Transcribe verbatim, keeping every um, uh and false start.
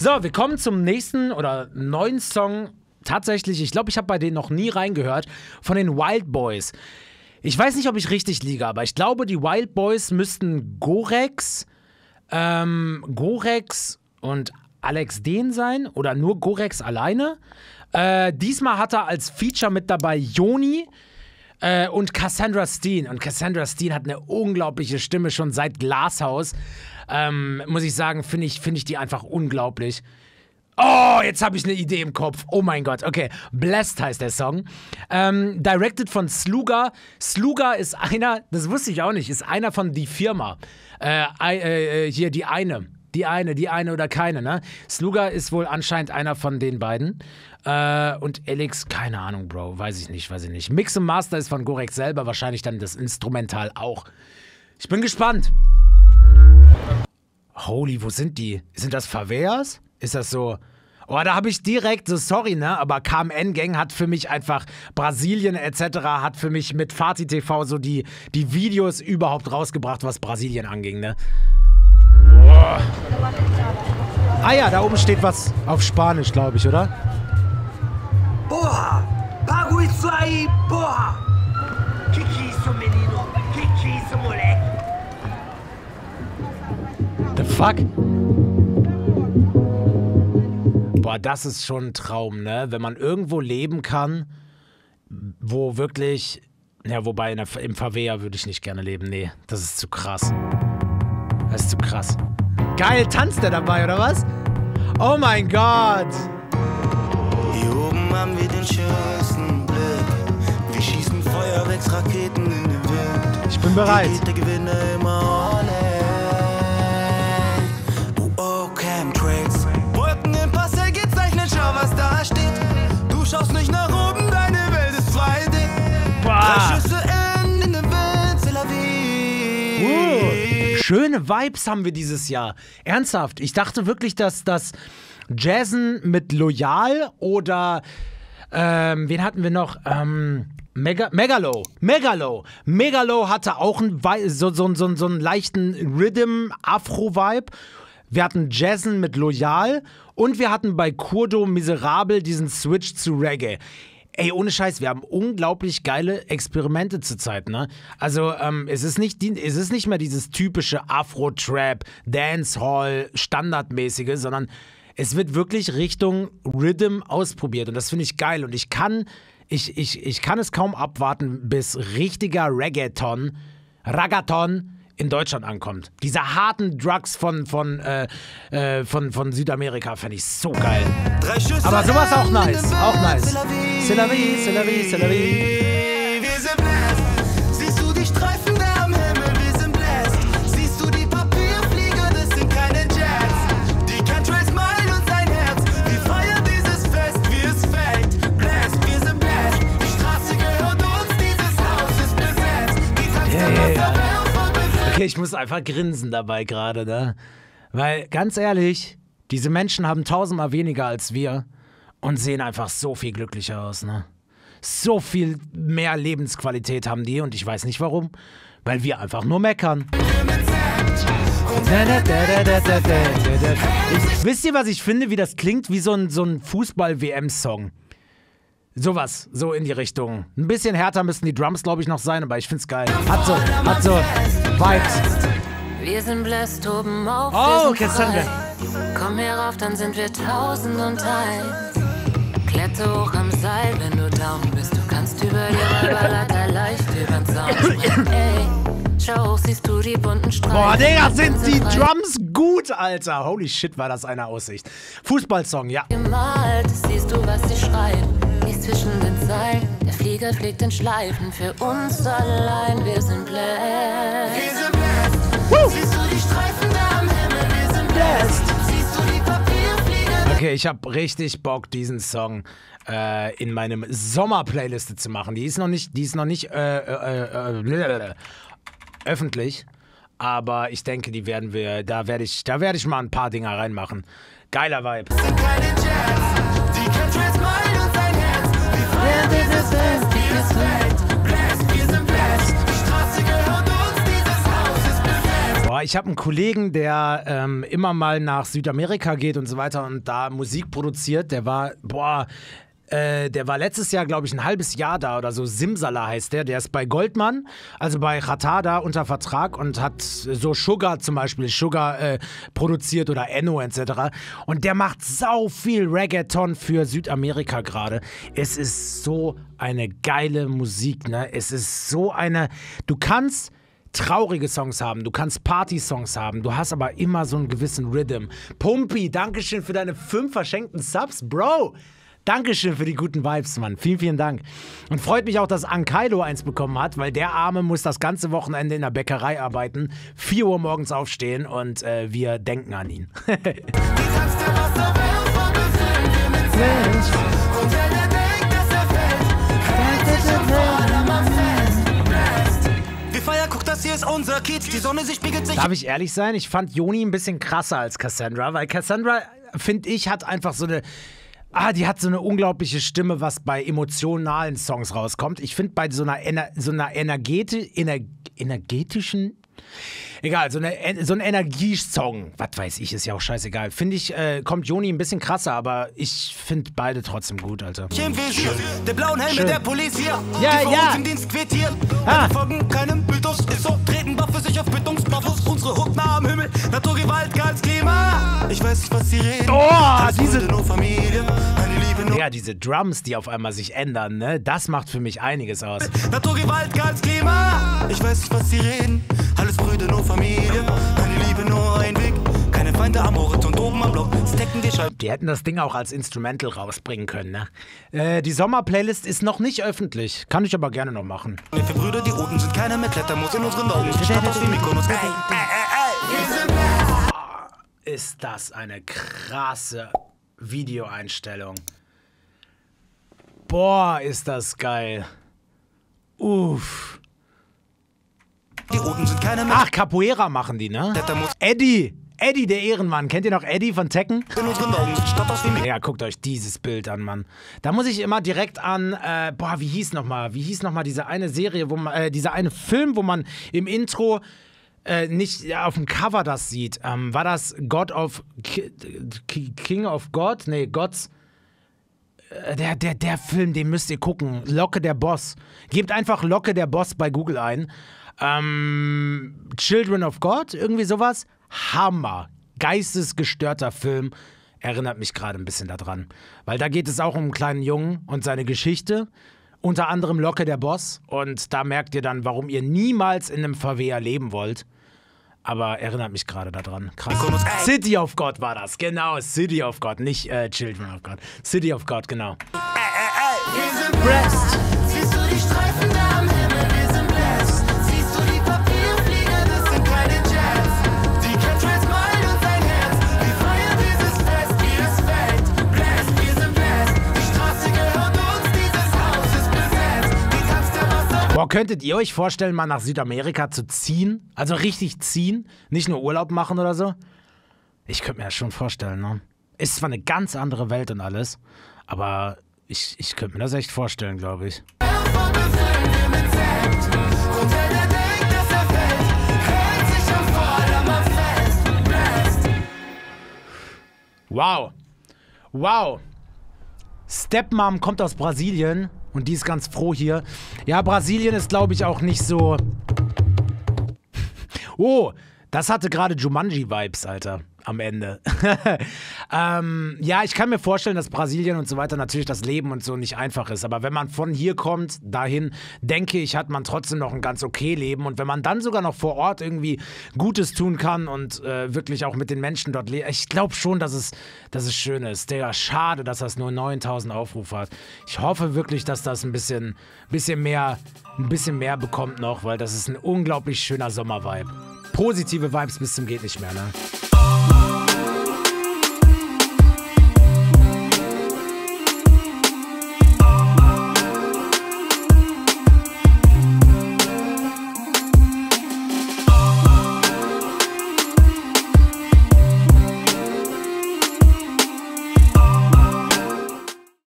So, wir kommen zum nächsten oder neuen Song. Tatsächlich, ich glaube, ich habe bei denen noch nie reingehört, von den Wild Boys. Ich weiß nicht, ob ich richtig liege, aber ich glaube, die Wild Boys müssten Gorex, ähm, Gorex und Alex Dehn sein oder nur Gorex alleine. Äh, diesmal hat er als Feature mit dabei Joni äh, und Cassandra Steen. Und Cassandra Steen hat eine unglaubliche Stimme schon seit Glasshouse. Ähm, muss ich sagen, finde ich, find ich die einfach unglaublich. Oh, jetzt habe ich eine Idee im Kopf. Oh mein Gott, okay. Blessed heißt der Song. Ähm, directed von Sluga. Sluga ist einer, das wusste ich auch nicht, ist einer von Die Firma. Äh, äh, hier die eine. Die eine, die eine oder keine, ne? Sluga ist wohl anscheinend einer von den beiden. Äh, und Elix, keine Ahnung, Bro. Weiß ich nicht, weiß ich nicht. Mix und Master ist von Gorex selber, wahrscheinlich dann das Instrumental auch. Ich bin gespannt. Holy, wo sind die? Sind das Favelas? Ist das so? Oh, da habe ich direkt so, sorry, ne? Aber K M N-Gang hat für mich einfach Brasilien et cetera hat für mich mit Fatih T V so die, die Videos überhaupt rausgebracht, was Brasilien anging, ne? Boah. Ah ja, da oben steht was auf Spanisch, glaube ich, oder? Porra! Pago isso aí, porra! Que que isso, menino? Que que isso, moleque? The fuck? Boah, das ist schon ein Traum, ne? Wenn man irgendwo leben kann, wo wirklich... Ja, wobei in der, im Favela würde ich nicht gerne leben. Nee, das ist zu krass. Das ist zu krass. Geil, tanzt der dabei, oder was? Oh mein Gott! Hier oben haben wir den schönsten Blick. Wir schießen Feuerwerksraketen in den Wind. Ich bin bereit. Hier geht der Gewinner immer all in. Chemtrails. Wolken im Passel gezeichnet, schau was da steht. Du schaust nicht nach oben, deine Welt ist zwei D. Drei Schüsse in den Wind, c'est la vie. Uh, schöne Vibes haben wir dieses Jahr. Ernsthaft, ich dachte wirklich, dass das Jazzen mit Loyal oder ähm, wen hatten wir noch? Ähm, Mega, Megalo. Megalo. Megalo hatte auch einen, so, so, so, so einen leichten Rhythm-Afro-Vibe. Wir hatten Jazzen mit Loyal und wir hatten bei Kurdo Miserable diesen Switch zu Reggae. Ey, ohne Scheiß, wir haben unglaublich geile Experimente zurzeit, ne? Also, ähm, es ist nicht, die, es ist nicht mehr dieses typische Afro-Trap, Dancehall, Standardmäßige, sondern es wird wirklich Richtung Rhythm ausprobiert und das finde ich geil und ich kann, ich, ich, ich kann es kaum abwarten, bis richtiger Reggaeton, Ragaton in Deutschland ankommt. Diese harten Drugs von, von, äh, äh, von, von Südamerika fände ich so geil. Aber sowas auch nice, auch nice. C'est la vie, c'est la vie, c'est la vie. Wir sind blessed. Siehst du die Streifen da am Himmel? Wir sind blessed. Siehst du die Papierflieger? Das sind keine Jets. Die Chemtrails malen uns ein Herz. Wir feiern dieses Fest, wie es fällt. Blessed, wir sind blessed. Die Straße gehört uns, dieses Haus ist besetzt. Die tanzt Yeah, yeah, yeah. yeah. Okay, ich muss einfach grinsen dabei gerade, ne? Weil, ganz ehrlich, diese Menschen haben tausendmal weniger als wir und sehen einfach so viel glücklicher aus, ne? So viel mehr Lebensqualität haben die und ich weiß nicht warum. Weil wir einfach nur meckern. Ich, wisst ihr, was ich finde, wie das klingt? Wie so ein, so ein Fußball-W M-Song. Sowas, so in die Richtung. Ein bisschen härter müssten die Drums, glaube ich, noch sein, aber ich find's geil. Hat so, hat so Vibes. Wir sind blessed oben auf, Oh, wir sind Cassandra. frei. Komm herauf, dann sind wir tausend und eins. Kletter hoch am Seil, wenn du down bist. Du kannst über die Räuberleiter leicht übern Zaun springen. Ey, schau hoch, siehst du die bunten Streifen. Boah, Digga, Wir sind die frei. Drums gut, Alter. Holy shit, war das eine Aussicht. Fußballsong, ja. Gemalt, siehst du, was sie schreiben. Lies zwischen den Zeilen. Der Flieger fliegt in Schleifen. Für uns allein, wir sind blessed. Wir sind blessed. Siehst du die Streifen da am Himmel? Wir sind blessed. Siehst du die Papierflieger? Okay, ich habe richtig Bock, diesen Song äh, in meinem Sommer-Playliste zu machen. Die ist noch nicht, die ist noch nicht äh, äh, äh, öffentlich, aber ich denke, die werden wir, da werde ich, da werde ich mal ein paar Dinger reinmachen. Geiler Vibe. Sind keine Jets. Die Chemtrails malen uns ein Herz. Wir feiern dieses Fest, wie es fällt. Blessed, wir sind blessed. Die Straße gehört uns, dieses Haus ist besetzt. Boah, ich ich habe einen Kollegen, der ähm, immer mal nach Südamerika geht und so weiter und da Musik produziert. Der war, boah, äh, der war letztes Jahr, glaube ich, ein halbes Jahr da oder so. Simsala heißt der. Der ist bei Goldman, also bei Ratada unter Vertrag und hat so Sugar zum Beispiel, Sugar äh, produziert oder Enno et cetera. Und der macht sau viel Reggaeton für Südamerika gerade. Es ist so eine geile Musik, ne? Es ist so eine, du kannst traurige Songs haben, du kannst Party-Songs haben, du hast aber immer so einen gewissen Rhythm. Pumpi, Dankeschön für deine fünf verschenkten Subs, Bro. Dankeschön für die guten Vibes, Mann. Vielen, vielen Dank. Und freut mich auch, dass Ankailo eins bekommen hat, weil der Arme muss das ganze Wochenende in der Bäckerei arbeiten, vier Uhr morgens aufstehen und äh, wir denken an ihn. Hier ist unser Kiez, die Sonne, sie spiegelt sich. Darf ich ehrlich sein? Ich fand Joni ein bisschen krasser als Cassandra, weil Cassandra, finde ich, hat einfach so eine. Ah, die hat so eine unglaubliche Stimme, was bei emotionalen Songs rauskommt. Ich finde, bei so einer, Ener so einer energeti Ener energetischen. Egal, so, eine, so ein Energiesong, was weiß ich, ist ja auch scheißegal. Finde ich, äh, kommt Joni ein bisschen krasser, aber ich finde beide trotzdem gut, Alter. Im Visier, der blauen Helm mit der Police hier. Ja, die ja. Im Dienst quittieren. Ah. Wir folgen keinem Mythos, ist so, treten Waffe sich auf Bündungsbarfuß. Unsere Hut nah am Himmel, Naturgewalt, ganz Klima. Ich weiß nicht, was sie reden. Oh, Alles diese. Freunde, nur Familie, eine Liebe nur. Ja, diese Drums, die auf einmal sich ändern, ne? Das macht für mich einiges aus. Naturgewalt, ganz Klima. Ich weiß nicht, was sie reden. Alles Brüder, nur Familie. Eine Liebe, nur ein Weg. Keine Feinde am Horizont, oben am Block. Stecken die Scheiben. Die hätten das Ding auch als Instrumental rausbringen können, ne? Äh, die Sommerplaylist ist noch nicht öffentlich. Kann ich aber gerne noch machen. Für Brüder, die Roten sind keine mehr Klettermus in unseren Augen. Die Stadt aus wie Mykonos. Ey, ey, ey, ey. Ist das eine krasse Videoeinstellung. Boah, ist das geil. Uff. Die Roten sind keine mehr. Ach, Capoeira machen die, ne? Eddie. Eddie, der Ehrenmann. Kennt ihr noch Eddie von Tekken? In unseren Augen sind Stadt aus wie Mykonos. Ja, guckt euch dieses Bild an, Mann. Da muss ich immer direkt an, äh, boah, wie hieß nochmal? Wie hieß nochmal diese eine Serie, wo man, äh, dieser eine Film, wo man im Intro äh, nicht ja, auf dem Cover das sieht. Ähm, war das God of Ki King of God? Nee, Gods. Äh, der, der, der Film, den müsst ihr gucken. Locke der Boss. Gebt einfach Locke der Boss bei Google ein. Ähm, Children of God, irgendwie sowas. Hammer. Geistesgestörter Film. Erinnert mich gerade ein bisschen daran. Weil da geht es auch um einen kleinen Jungen und seine Geschichte. Unter anderem Locke der Boss. Und da merkt ihr dann, warum ihr niemals in einem Verwehr leben wollt. Aber erinnert mich gerade daran. Krass. City of God war das. Genau, City of God. Nicht äh, Children of God. City of God, genau. Rest. Siehst du die Streifen da am Himmel? Wir sind blessed. Siehst du die Papierflieger? Das sind keine Jets. Die Chemtrails malen uns ein Herz. Wir feiern dieses Fest, wie es fällt. Blessed, wir sind blessed. Die Straße gehört uns, dieses Haus ist besetzt. Die kannst der Wasser. Boah, könntet ihr euch vorstellen, mal nach Südamerika zu ziehen? Also richtig ziehen? Nicht nur Urlaub machen oder so? Ich könnte mir das schon vorstellen, ne? Ist zwar eine ganz andere Welt und alles, aber ich, ich könnte mir das echt vorstellen, glaube ich. Wow. Wow. Stepmom kommt aus Brasilien und die ist ganz froh hier. Ja, Brasilien ist, glaube ich, auch nicht so... Oh, das hatte gerade Jumanji-Vibes, Alter, am Ende. ähm, ja, ich kann mir vorstellen, dass Brasilien und so weiter natürlich das Leben und so nicht einfach ist. Aber wenn man von hier kommt, dahin, denke ich, hat man trotzdem noch ein ganz okay Leben. Und wenn man dann sogar noch vor Ort irgendwie Gutes tun kann und äh, wirklich auch mit den Menschen dort lebt, ich glaube schon, dass es, dass es schön ist. Digga, schade, dass das nur neuntausend Aufrufe hat. Ich hoffe wirklich, dass das ein bisschen, bisschen mehr, ein bisschen mehr bekommt noch, weil das ist ein unglaublich schöner Sommervibe. Positive Vibes bis zum geht nicht mehr, ne?